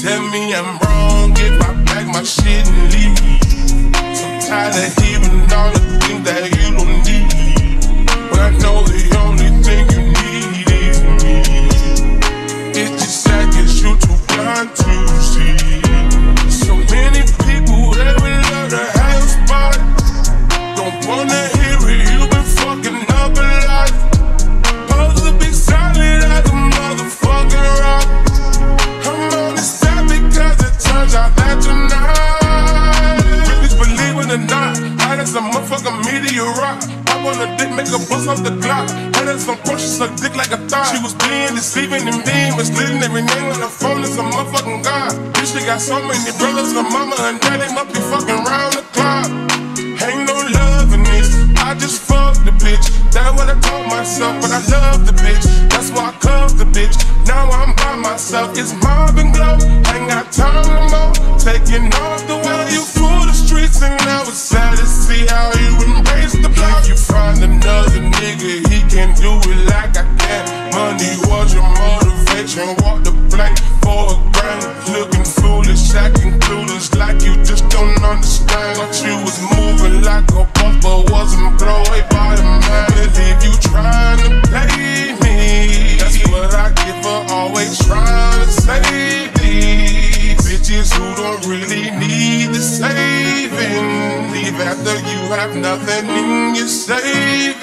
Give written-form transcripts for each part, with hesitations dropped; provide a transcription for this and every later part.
Tell me I'm wrong, give my back my shit and leave. I'm tired of hearing all the things that you don't need, but I know the only thing you need is me. It's just I guess you too blind to see. So many people, they would love to have a spot. Don't wanna hear it, you been fucking up a lot. Supposed to be solid like a motherfucking rock. I'm on this side because it turns out that you're not. Please believe it or not, I got some motherfucking meteorite. I wanna dick, make a bust off the Glock. I had some push, suck dick like a thought. She was being deceiving and being misleading. Every name on the phone is a motherfucking god. Bitch, they got so many brothers, her mama and daddy must be fucking round the clock. Ain't no love in this, I just fuck the bitch. That's what I told myself, but I love the bitch. That's why I cuff the bitch. Now I'm by myself, it's Marvin Glow. Ain't got time no more. Taking off the way you fool the streets, and now it's sad to see how you embrace the block. If you find another nigga, he can do it like I can. Money was your motivation, walk the plank for a grand. Looking foolish, acting clueless, like you just don't understand. Thought you was moving like a puff, but wasn't blown away by the man. Believe you trying to play me. That's what I get for always trying to save these bitches who don't really need the saving. Leave after you have nothing in your saving.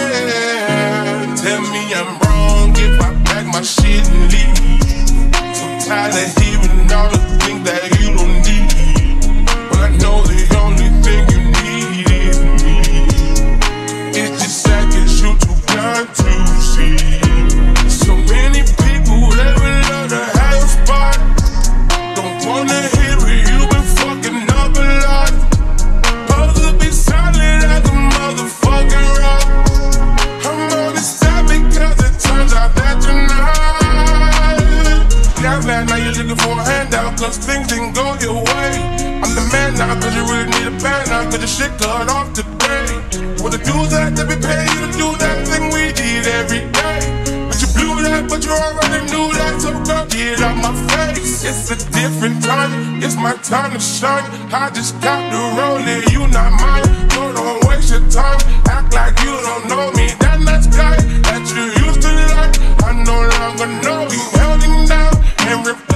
Tell me I'm wrong, give my back my shit and leave. So tired of hearing all the things that you don't need, but I know the only thing you need is me. It's just I guess you too blind to see. So many people, they would love to have a spot. Don't wanna hear it, you been fucking up a lot. Supposed to be solid like a motherfucking rock. I'm on this side because it turns out that you're not. Now you're looking for a handout, cause things didn't go your way. I'm the man now, cause you really need a pan now, cause your shit cut off today. Wanna do that, they be paying you to do that thing we did every day. But you blew that, but you already knew that, so girl, get out my face. It's a different time, it's my time to shine. I just got to roll it, you not mine. So don't waste your time, act like you don't know me. That nice guy that you used to like, I no longer know. You held him down and ripped